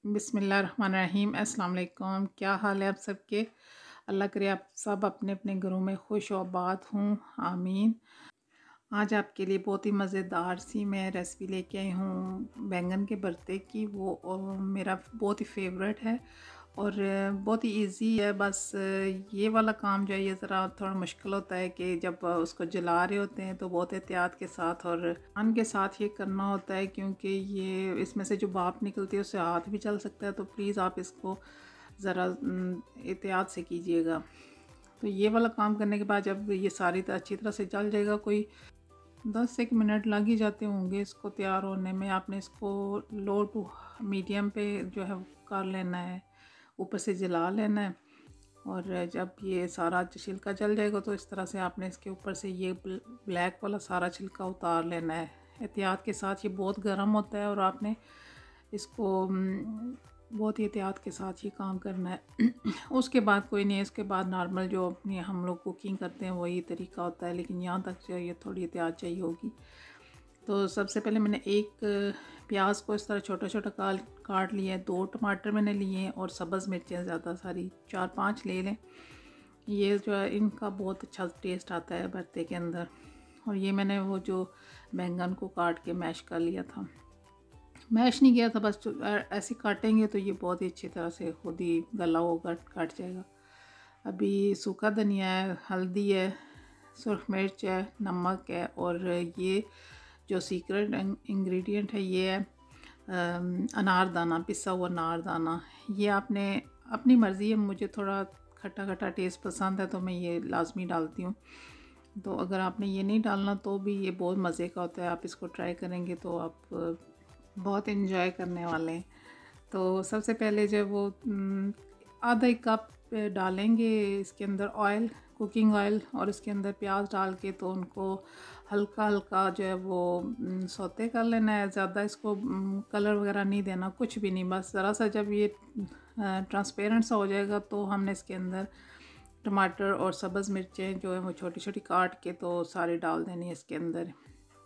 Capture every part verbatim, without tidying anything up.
बिस्मिल्लाहिर्रहमानिर्रहीम। अस्सलाम वालेकुम। क्या हाल है आप सबके? अल्लाह करे आप सब अपने अपने घरों में खुश और आबाद हों, आमीन। आज आपके लिए बहुत ही मज़ेदार सी मैं रेसिपी लेके आई हूँ बैंगन के भरते की। वो अ, मेरा बहुत ही फेवरेट है और अ, बहुत ही इजी है। बस अ, ये वाला काम जो है ये ज़रा थोड़ा मुश्किल होता है कि जब अ, उसको जला रहे होते हैं तो बहुत एहतियात के साथ और अन के साथ ये करना होता है, क्योंकि ये इसमें से जो भाप निकलती है उससे हाथ भी चल सकता है। तो प्लीज़ आप इसको ज़रा एहतियात से कीजिएगा। तो ये वाला काम करने के बाद जब ये सारी तरह अच्छी तरह से जल जाएगा, कोई दस एक मिनट लग ही जाते होंगे इसको तैयार होने में। आपने इसको लो टू मीडियम पे जो है कर लेना है, ऊपर से जला लेना है। और जब ये सारा छिलका जल जाएगा तो इस तरह से आपने इसके ऊपर से ये ब्लैक वाला सारा छिलका उतार लेना है एहतियात के साथ। ये बहुत गर्म होता है और आपने इसको बहुत ही एहतियात के साथ ये काम करना है। उसके बाद कोई नहीं, इसके बाद नॉर्मल जो अपनी हम लोग कुकिंग करते हैं वही तरीका होता है, लेकिन यहाँ तक जो ये थोड़ी एहतियात चाहिए होगी। तो सबसे पहले मैंने एक प्याज को इस तरह छोटा छोटा काट काट लिया है, दो टमाटर मैंने लिए हैं और सब्ज़ मिर्चें ज़्यादा सारी चार पांच ले लें। ये जो है इनका बहुत अच्छा टेस्ट आता है भरते के अंदर। और ये मैंने वो जो बैंगन को काट के मैश कर लिया था, मैश नहीं किया था, बस ऐसे काटेंगे तो ये बहुत ही अच्छी तरह से खुद ही गला होगा, कट जाएगा। अभी सूखा धनिया है, हल्दी है, सुरख मिर्च है, नमक है और ये जो सीक्रेट इंग्रेडिएंट है ये है अनारदाना, पिसा हुआ अनारदाना। ये आपने अपनी मर्ज़ी है, मुझे थोड़ा खट्टा खट्टा टेस्ट पसंद है तो मैं ये लाजमी डालती हूँ। तो अगर आपने ये नहीं डालना तो भी ये बहुत मज़े का होता है, आप इसको ट्राई करेंगे तो आप बहुत इन्जॉय करने वाले हैं। तो सबसे पहले जब वो आधा एक कप डालेंगे इसके अंदर ऑयल, कुकिंग ऑयल, और इसके अंदर प्याज डाल के तो उनको हल्का हल्का जो है वो सौते कर लेना है। ज़्यादा इसको कलर वगैरह नहीं देना, कुछ भी नहीं, बस ज़रा सा जब ये ट्रांसपेरेंट सा हो जाएगा तो हमने इसके अंदर टमाटर और सब्ज़ मिर्चें जो है वो छोटी छोटी काट के तो सारी डाल देनी है इसके अंदर।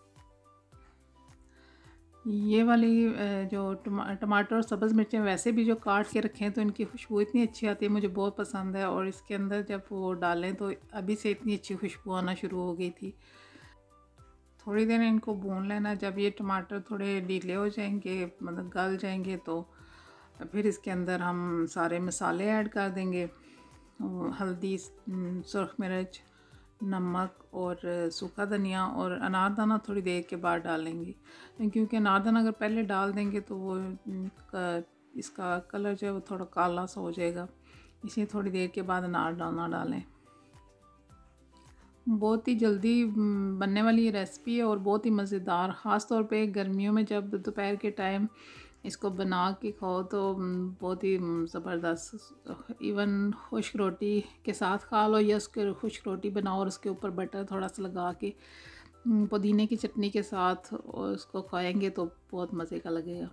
ये वाली जो टमाटर और सब्ज़ मिर्चें वैसे भी जो काट के रखें तो इनकी खुशबू इतनी अच्छी आती है, मुझे बहुत पसंद है। और इसके अंदर जब वो डालें तो अभी से इतनी अच्छी खुशबू आना शुरू हो गई थी। थोड़ी देर इनको भून लेना। जब ये टमाटर थोड़े ढीले हो जाएंगे, मतलब गल जाएंगे, तो फिर इसके अंदर हम सारे मसाले ऐड कर देंगे। हल्दी, सुरख मिर्च, नमक और सूखा धनिया और अनारदाना थोड़ी देर के बाद डालेंगे, क्योंकि अनारदाना अगर पहले डाल देंगे तो वो इसका कलर जो है वो थोड़ा काला सा हो जाएगा, इसलिए थोड़ी देर के बाद अनारदाना डालें। बहुत ही जल्दी बनने वाली ये रेसिपी है और बहुत ही मज़ेदार, ख़ास तौर पे गर्मियों में जब दोपहर के टाइम इसको बना के खाओ तो बहुत ही ज़बरदस्त। इवन खुश्क रोटी के साथ खा लो या उसके खुश्क रोटी बनाओ और उसके ऊपर बटर थोड़ा सा लगा के पुदीने की चटनी के साथ और उसको खाएंगे तो बहुत मज़े का लगेगा।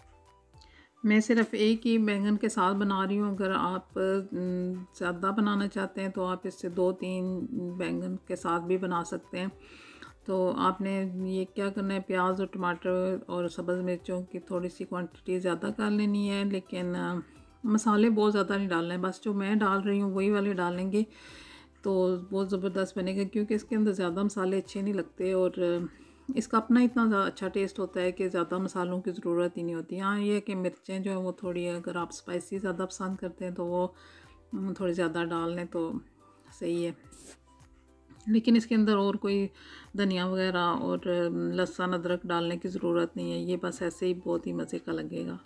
मैं सिर्फ एक ही बैंगन के साथ बना रही हूँ। अगर आप ज़्यादा बनाना चाहते हैं तो आप इससे दो तीन बैंगन के साथ भी बना सकते हैं। तो आपने ये क्या करना है, प्याज और टमाटर और सब्ज़ मिर्चों की थोड़ी सी क्वांटिटी ज़्यादा कर लेनी है, लेकिन मसाले बहुत ज़्यादा नहीं डालना है। बस जो मैं डाल रही हूँ वही वाले डालेंगे तो बहुत ज़बरदस्त बनेगा, क्योंकि इसके अंदर ज़्यादा मसाले अच्छे नहीं लगते और इसका अपना इतना अच्छा टेस्ट होता है कि ज़्यादा मसालों की ज़रूरत ही नहीं होती। हाँ ये है कि मिर्चें जो है वो थोड़ी, अगर आप स्पाइसी ज़्यादा पसंद करते हैं तो वो थोड़ी ज़्यादा डाल लें तो सही है, लेकिन इसके अंदर और कोई धनिया वगैरह और लहसुन अदरक डालने की ज़रूरत नहीं है। ये बस ऐसे ही बहुत ही मज़े का लगेगा।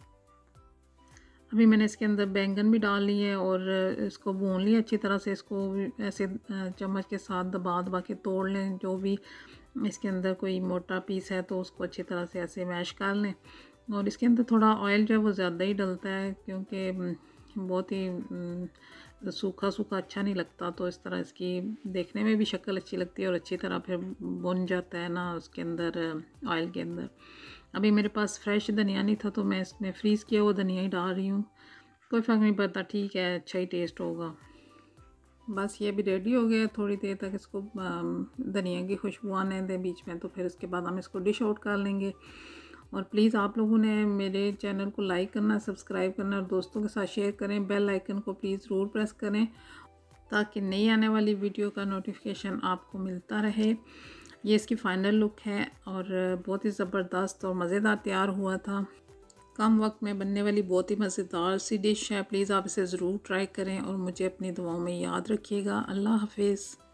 अभी मैंने इसके अंदर बैंगन भी डाल लिए और इसको भून लिया अच्छी तरह से। इसको ऐसे चम्मच के साथ दबा दबा के तोड़ लें, जो भी इसके अंदर कोई मोटा पीस है तो उसको अच्छी तरह से ऐसे मैश कर लें। और इसके अंदर थोड़ा ऑयल जो है वो ज़्यादा ही डलता है, क्योंकि बहुत ही सूखा सूखा अच्छा नहीं लगता, तो इस तरह इसकी देखने में भी शक्ल अच्छी लगती है और अच्छी तरह फिर भुन जाता है ना उसके अंदर ऑयल के अंदर। अभी मेरे पास फ्रेश धनिया नहीं था तो मैं इसमें फ्रीज़ किया वो धनिया ही डाल रही हूँ, कोई फ़र्क नहीं पड़ता, ठीक है, अच्छा ही टेस्ट होगा। बस ये भी रेडी हो गया। थोड़ी देर तक इसको धनिया की खुशबू आने दें बीच में, तो फिर उसके बाद हम इसको डिश आउट कर लेंगे। और प्लीज़ आप लोगों ने मेरे चैनल को लाइक करना, सब्सक्राइब करना और दोस्तों के साथ शेयर करें। बेल आइकन को प्लीज़ ज़रूर प्रेस करें ताकि नई आने वाली वीडियो का नोटिफिकेशन आपको मिलता रहे। ये इसकी फ़ाइनल लुक है और बहुत ही ज़बरदस्त और मज़ेदार तैयार हुआ था। कम वक्त में बनने वाली बहुत ही मज़ेदार सी डिश है। प्लीज़ आप इसे ज़रूर ट्राई करें और मुझे अपनी दुआओं में याद रखिएगा। अल्लाह हाफिज़।